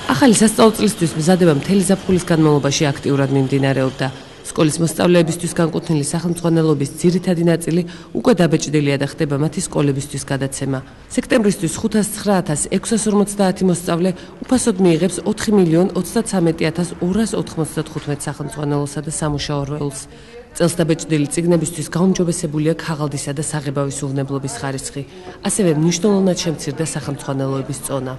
ახალი სასწავლო-წლისთვის მზადება მთელი ზაფხულის განმავლობაში აქტიურად მიმდინარეობდა. სკოლის მოსწავლეებისთვის განკუთვნილი სახელმძღვანელობის ძირითადი ნაწილი უკვე დაბეჭდილია და ხდება მათი სკოლებისთვის გადაცემა. სექტემბრისთვის 509,650 მოსწავლე უფასოდ მიიღებს 4,33,295 სახელმძღვანელოსა და სამუშაო როლს. წელს დაბეჭდილი წიგნებისთვის გაუმჯობესებულია ქაღალდისა და საღებავის უვნებლობის ხარისხი. ასევე მნიშვნელოვნად შემცირდა სახელმძღვანელოების წონა.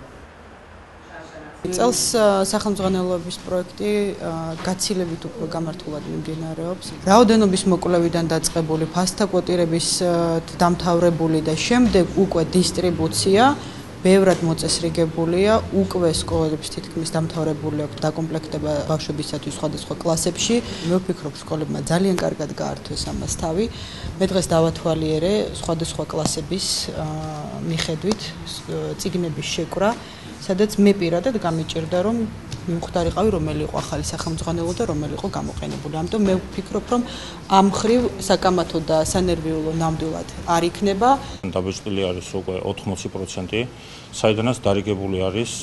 წელს სახელმძღვანელოების პროექტი გაცილებით უფრო გამართულად მიმდინარეობს. რაოდენობის მოკვლევიდან დაწყებული ფასთა კვოტირების დამთავრებული და შემდეგ უკვე დისტრიბუცია ბევრად მოწესრიგებულია, უკვე სკოლებში თითქმის დამთავრებული აქვს დაკომპლექტება ბავშვებისათვის სხვადასხვა კლასებში. მე ვფიქრობ, სკოლებმა ძალიან კარგად გაართვეს ამას თავი. მე დღეს დავათვალიერე სხვადასხვა კლასების მიხედვით წიგნების შეკვრა, სადაც მე პირადად გამიჭირდა, რომ მივხვდარიყავი, რომელი იყო ახალი სახელმძღვანელო და რომელი იყო გამოყენებული. ამიტომ მე ვფიქრობ, რომ ამ ხრივ საკამათო და სანერვიულო ნამდვილად არ იქნება. დაბეჭდილი არის უკვე 80%, საიდანაც დარიგებული არის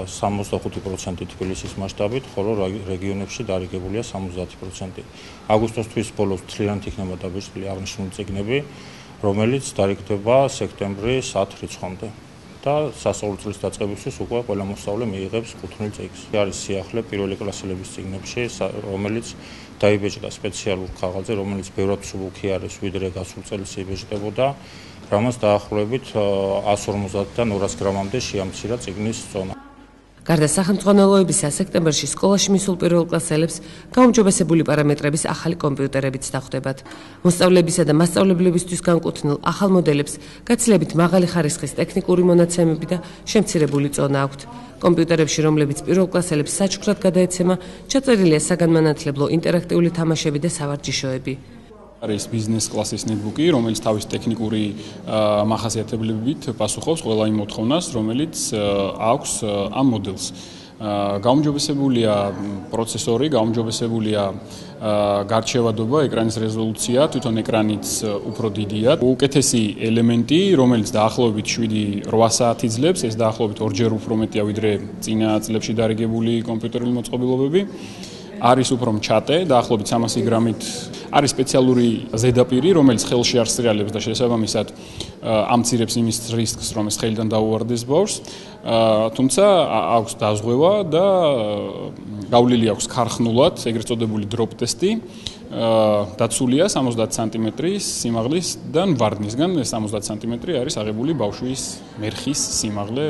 65% თბილისის მასშტაბით, ხოლო რეგიონებში დარიგებულია 70%. აგვისტოს ბოლოს მთლიანად იქნება დაბეჭდილი აღნიშნული წიგნები, რომელიც დარიგდება სექტემბრის 10 რიცხვამდე. და სასწავლო წლის დაწყებისთვის უკვე ყველა მოსწავლე მიიღებს კუთვნილ წიგნს. არის სიახლე პირველი კლასელების წიგნებში, რომელიც დაიბეჭდა სპეციალურ ქაღალდზე, რომელიც ბევრად მსუბუქი არის, ვიდრე გასულ წელს იბეჭდებოდა, რამაც დაახლოებით 150-დან 200 გრამამდე შეამცირა წიგნის წონა. გარდა სახელმძღვანელოებისა, სექტემბერში სკოლაში მისულ პირველ კლასელებს გაუმჯობესებული პარამეტრების ახალი კომპიუტერებიც დახვდებათ. მოსწავლეებისა და მასწავლებლებისთვის განკუთვნილ ახალ მოდელებს გაცილებით მაღალი ხარისხის ტექნიკური მონაცემები და შემცირებული წონა აქვთ. კომპიუტერებში, რომლებიც პირველ კლასელებს საჩუქრად გადაეცემა, ჩაწერილია საგანმანათლებლო ინტერაქტიული თამაშები და სავარჯიშოები. არის ბიზნეს კლასის ნეტბუკი, რომელიც თავის ტექნიკური მახასიათებლებით პასუხობს ყველა იმ მოთხოვნას, რომელიც აქვს ამ მოდელს. გაუმჯობესებულია პროცესორი, გაუმჯობესებულია გარჩევადობა, ეკრანის რეზოლუცია, თვითონ ეკრანიც უფრო დიდია. უკეთესი ელემენტი, რომელიც დაახლოებით 7-8 საათი ძლებს, ეს დაახლოებით 2-ჯერ უფრო მეტია ვიდრე წინა წლებში დარიგებული კომპიუტერული მოწყობილობები. არის უფრო მჩატე, დაახლოებით 300 გრამით. არის სპეციალური ზედაპირი, რომელიც ხელში არ სტრიალებს და შესაბამისად ამცირებს იმის რისკს, რომ ეს ხელიდან დაუვარდეს ბავშვს. თუმცა აქვს დაზღვევა და გავლილი აქვს ქარხნულად, ეგრეთ წოდებული დროპ ტესტი. დაცულია 70 სანტიმეტრის სიმაღლისგან ვარდნისგან, 70 სანტიმეტრი არის აღებული ბავშვის მერხის სიმაღლე.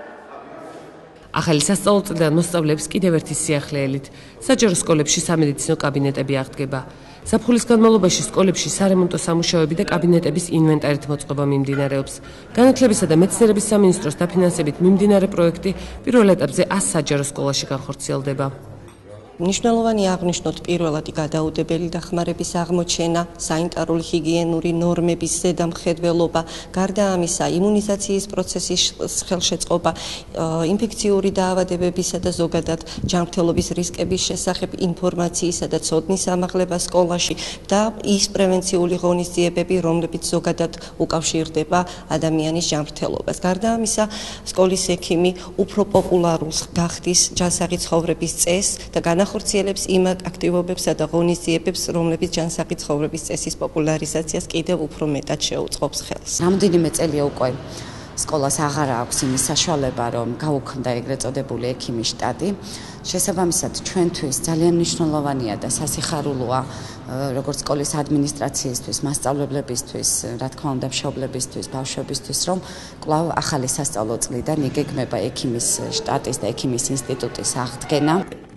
ახალი სასწავლო-წლიდან მოსწავლეებს კიდევ ერთი სიახლეელით. საჯარო სკოლებში სამედიცინო კაბინეტები აღდგება. ზაფხულის განმავლობაში სკოლებში სარემონტო სამუშაოები და კაბინეტების ინვენტარით მოწყობა მიმდინარეობს. განათლებისა და მეცნიერების სამინისტროს დაფინანსებით მიმდინარე პროექტი პირველ ეტაპზე 100 საჯარო სკოლაში განხორციელდება. მნიშვნელოვანი აღნიშნოთ პირველადი გადაუდებელი დახმარების აღმოჩენა, სანიტარული ჰიგიენური ნორმების ზედამხედველობა, გარდა ამისა იმუნიზაციის პროცესის ხელშეწყობა, ინფექციური დაავადებებისა და ზოგადად ჯანმრთელობის რისკების შესახებ ინფორმაციისა და ცოდნის ამაღლება სკოლაში და ის პრევენციული ღონისძიებები, რომლებიც ზოგადად უკავშირდება ადამიანის ჯანმრთელობას. გარდა ამისა, სკოლის ექიმი უფრო პოპულარულს გახდის ჯანსაღი ცხოვრების წესს და განახორციელებს იმ აქტივობებსა და ღონისძიებებს, რომლებიც ჯანსაღი ცხოვრების წესის პოპულარიზაციას კიდევ უფრო მეტად შეუწყობს ხელს. რამდენიმე წელია უკვე სკოლას აღარ აქვს იმის საშუალება, რომ გაუქმდა ეგრეთ წოდებული ექიმის შტატი. შესაბამისად, ჩვენთვის ძალიან მნიშვნელოვანია და სასიხარულოა, როგორც სკოლის ადმინისტრაციისთვის, მასწავლებლებისთვის, რა თქმა უნდა, მშობლებისთვის, ბავშვებისთვის, რომ კვლავ ახალი სასწავლო წლიდან იგეგმება ექიმის შტატის და ექიმის ინსტიტუტის აღდგენა.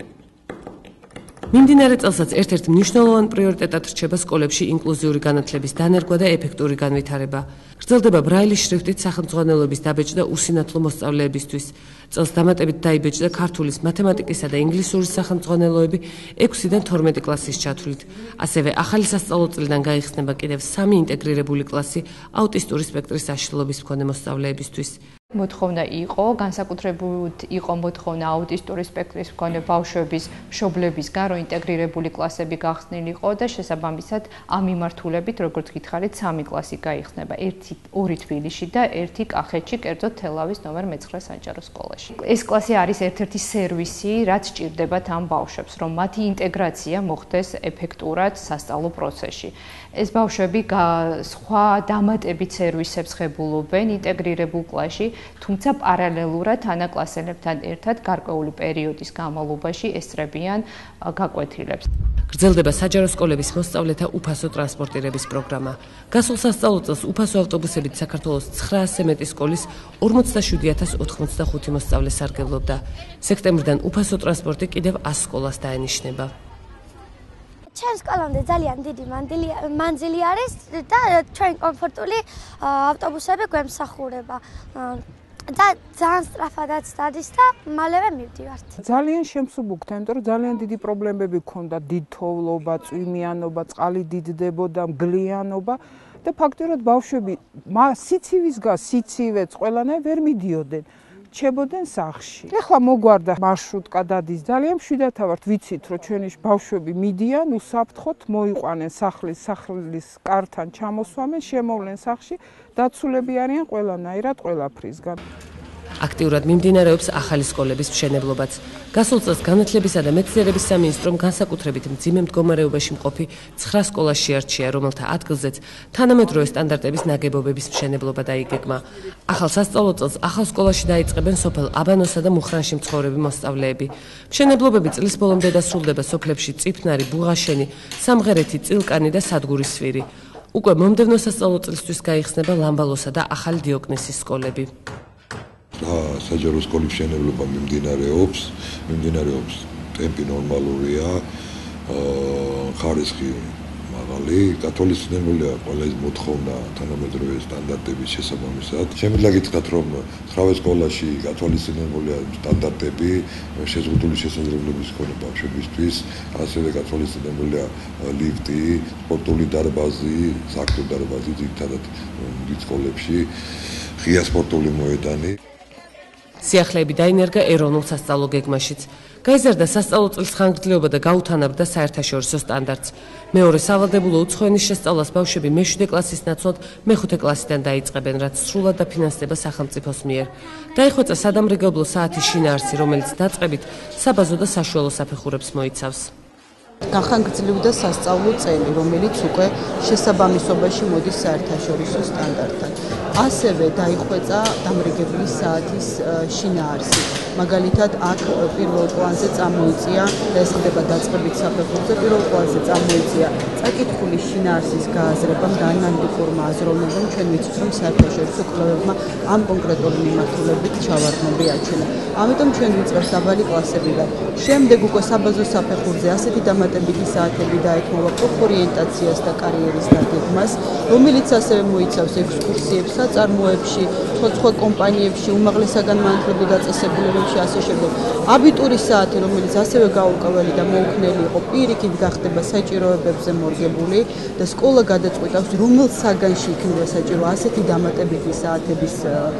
მიმდინარე წელსაც ერთ-ერთ მნიშვნელოვან პრიორიტეტად რჩება სკოლებში ინკლუზიური განათლების დანერგვა და ეფექტური განვითარება. გრძელდება ბრაილის შრიფტით სახელმძღვანელოების დაბეჭდა უსინათლო მოსწავლეებისთვის. წელს დამატებით დაიბეჭდა ქართულის, მათემატიკისა და ინგლისურის სახელმძღვანელოები 6-დან 12 კლასის ჩათვლით. ასევე ახალი სასწავლო წლიდან გაიხსნება კიდევ 3 ინტეგრირებული კლასი აუტისტური სპექტრის აშლილობის მქონე მოსწავლეებისთვის. მოთხოვნა იყო, განსაკუთრებით იყო მოთხოვნა აუტისტური სპექტრის მქონე ბავშვების მშობლებისგან, რომ ინტეგრირებული კლასები გახსნილიყო და შესაბამისად ამ მიმართულებით, როგორც გითხარით, 3 კლასი გაიხსნება, 1-2 თბილისში და 1 კახეთში, კერძოდ თელავის ნომერ 9 საჯარო სკოლაში. ეს კლასი არის ერთ-ერთი სერვისი, რაც სჭირდებათ ამ ბავშვებს, რომ მათი ინტეგრაცია მოხდეს ეფექტურად სასწავლო პროცესში. ეს ბავშვები სხვა დამატებით სერვისებს ღებულობენ ინტეგრირებულ კლასში, თუმცა პარალელურად თანაკლასელებთან ერთად გარკვეული პერიოდის განმავლობაში ესწრებიან გაკვეთილებს. გრძელდება საჯარო სკოლების მოსწავლეთა უფასო ტრანსპორტირების პროგრამა. გასულ სასწავლო წელს უფასო ავტობუსებით საქართველოს 900-ზე მეტი სკოლის 47085 მოსწავლე სარგებლობდა. სექტემბრიდან უფასო ტრანსპორტი კიდევ 100 სკოლას დაენიშნება. ჩემს სკოლამდე ძალიან დიდი მანძილი არის და ჩვენ კომფორტული ავტობუსები გვემსახურება. და ძალიან სწრაფადაც დადის და მალევე მივდივართ. ძალიან შემსუბუქდა, იმიტომ რომ ძალიან დიდი პრობლემები ჰქონდა, დიდ თოვლობა, წვიმიანობა, წყალი დიდდებოდა, მგლიანობა და ფაქტობრივად ბავშვები სიცივეც ყველანაირ ვერ მიდიოდნენ. ჩებოდნენ სახლში. ეხლა მოგვარდა მარშრუტკა დადის. ძალიან მშვიდათა ვართ, ვიცით, რომ ჩვენი ბავშვები მიდიან, უსაფრთხოდ მოიყვანენ სახლის კართან ჩამოსვამენ, შემოვლენ სახლში, დაცულები არიან ყველანაირად ყველაფრისგან. აქტიურად მიმდინარეობს ახალი სკოლების მშენებლობაც. გასულ წელს განათლებისა და მეცნიერების სამინისტრომ განსაკუთრებით მძიმე მდგომარეობაში მყოფი 9 სკოლა შეარჩია, რომელთა ადგილზეც თანამედროვე სტანდარტების ნაგებობების მშენებლობა დაიგეგმა. ახალ სასწავლო წელს ახალ სკოლაში დაიწყებენ სოფელ აბანოსა და მუხრანში მცხოვრები მოსწავლეები. მშენებლობები წლის ბოლომდე დასრულდება სოფლებში წიფნარი, ბუღაშენი, სამღერეთი, წილკანი და სადგურის სვირი. უკვე მომდევნო სასწავლო წლისთვის გაიხსნება ლამბალოსა და ახალი დიოკნესის სკოლები. საჯარო სკოლის მშენებლობა მიმდინარეობს, ტემპი ნორმალურია, ხარისხი მაღალი, გათვალისწინებულია ყველა ის მოთხოვნა თანამედროვე სტანდარტების შესაბამისად. შემიძლია გითხრათ, რომ 9 სკოლაში გათვალისწინებულია სტანდარტები შეზღუდული შესაძლებლობის მქონე ბავშვებისთვის, ასევე გათვალისწინებულია ლიფტი, სპორტული დარბაზი, საქმე დარბაზი ძირითადად დიდ სკოლებში, ღია სპორტული მოედანი. სიახლეები დაინერგა ეროვნულ სასწავლო გეგმაშიც. გაიზარდა სასწავლო წლის ხანგრძლივობა და გაუთანაბრდა საერთაშორისო სტანდარტს. მეორე სავალდებულო უცხოენის შესწავლას ბავშვები მე-7 კლასის ნაცვლად მე-5 კლასიდან დაიწყებენ, რაც სრულად დაფინანსდება სახელმწიფოს მიერ. დაიხვეწა სადამრიგებლო საათის შინაარსი, რომელიც დაწყებით საბაზო და საშუალო საფეხურებს მოიცავს. განხანგრძლივდა სასწავლო წელი, რომელიც უკვე შესაბამისობაში მოდის საერთაშორისო სტანდარტთან. ასევე დაიხვეწა დამრიგებლის საათის შინაარსი. მაგალითად, აქ პირველ პლანზე წამოიწია, ეს ხდება დაწყებით საფეხურზე, პირველ პლანზე წამოიწია წაკითხული შინაარსის გააზრებამ და ანალიტიკურმა აზროვნებამ. ჩვენ ვიცით, რომ საერთაშორისო კვლევებმა ამ კონკრეტული მიმართულებით ჩავარდნები აჩვენა. ამიტომ ჩვენ ვიწყებთ დაბალი კლასებიდან. შემდეგ უკვე საბაზო საფეხურზე ასეთი დამატებითი საათები დაეთმობა პროფორიენტაციას და კარიერის დაგეგმას, რომელიც ასევე მოიცავს ექსკურსიებს საწარმოებში, სხვა კომპანიებში, უმაღლესაგანმანათლებლო დაწესებულებებში ასე შემდეგ. აბიტურის საათი, რომელიც ასევე გაურკვეველი და მოუქნელი იყო, პირიქით გახდება საჭიროებებზე მორგებული და სკოლა გადაწყვეტავს, რომელ საგანში იქნება საჭირო ასეთი დამატებითი საათების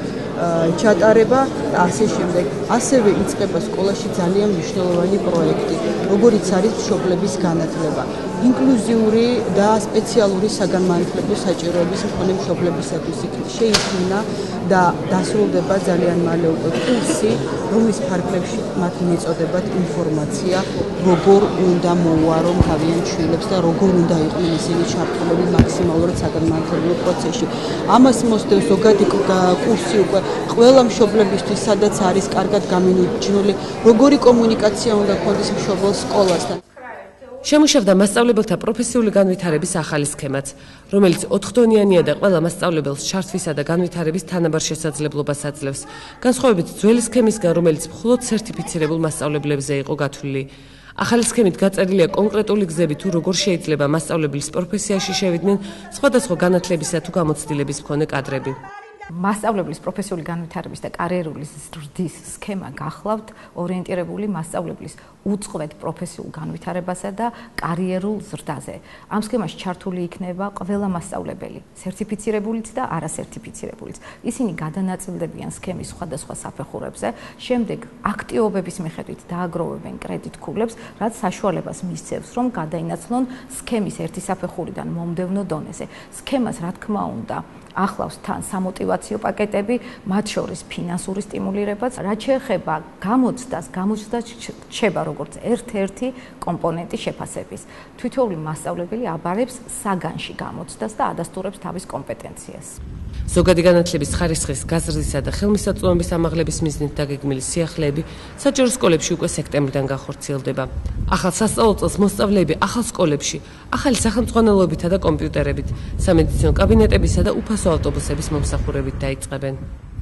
ჩატარება და ასე შემდეგ. ასევე იწყება სკოლაში ძალიან მნიშვნელოვანი პროექტი, როგორიც არის მშობლების განათლება. ინკლუზიური და სპეციალური საგანმანათლებლო საჭიროების მქონე მშობლებისათვის შეიქმნა და დასრულდება ძალიან მალე უკვე კურსი, რომლის ფარგლებში მათ მიეწოდებათ ინფორმაცია, როგორ უნდა მოუარო თავიანთ შვილებს და როგორ უნდა იყვნენ ისინი ჩართულები მაქსიმალურად საგანმანათლებლო პროცესში. ამას მოსდევს ზოგადი კურსი უკვე ყველა მშობლებისთვის, სადაც არის კარგად გამიჯნული, როგორი კომუნიკაცია უნდა გქონდეს მშობელს სკოლასთან. შემუშავდა მასწავლებელთა პროფესიული განვითარების ახალი სქემაც, რომელიც 4 დონიანია და ყველა მასწავლებელს ჩართვისა და განვითარების თანაბარ შესაძლებლობას აძლევს, განსხვავებით ძველი სქემისგან, რომელიც მხოლოდ სერტიფიცირებულ მასწავლებლებზე იყო გათვლილი. ახალი სქემით გაწერილია კონკრეტული გზები თუ როგორ შეიძლება მასწავლებლის პროფესიაში შევიდნენ სხვადასხვა განათლებისა თუ გამოცდილების მქონე კადრები. მასწავლებლის პროფესიული განვითარების და კარიერული ზრდის სქემა გახლავთ ორიენტირებული მასწავლებლის უწყვეტ პროფესიულ განვითარებასა და კარიერულ ზრდაზე. ამ სქემაში ჩართული იქნება ყველა მასწავლებელი, სერტიფიცირებულიც და არასერტიფიცირებულიც. ისინი გადანაწილდებიან სქემის სხვადასხვა საფეხურებზე, შემდეგ აქტივობების მიხედვით დააგროვებენ კრედიტ ქულებს, რაც საშუალებას მისცემს, რომ გადაინაცვლონ სქემის ერთი საფეხურიდან მომდევნო დონეზე. სქემას, რა თქმა უნდა, ახლავს თან სამოტივაციო პაკეტები, მათ შორის ფინანსური სტიმულირებაც, რაც შეეხება გამოცდას, გამოცდა რჩება როგორც ერთ-ერთი კომპონენტი შეფასების. თითოეული მასწავლებელი აბარებს საგანში გამოცდას და ადასტურებს თავის კომპეტენციას. ზოგადი განათლების ხარისხის გაზრდისა და ხელმისაწვდომობის ამაღლების მიზნით დაგეგმილი სიახლეები საჯარო სკოლებში უკვე სექტემბრიდან განხორციელდება. ახალ სასწავლო წელს მოსწავლეები ახალ სკოლებში, ახალი სახელმძღვანელოებითა და კომპიუტერებით, სამედიცინო კაბინეტებისა და უფასო ავტობუსების მომსახურებით დაიწყებენ.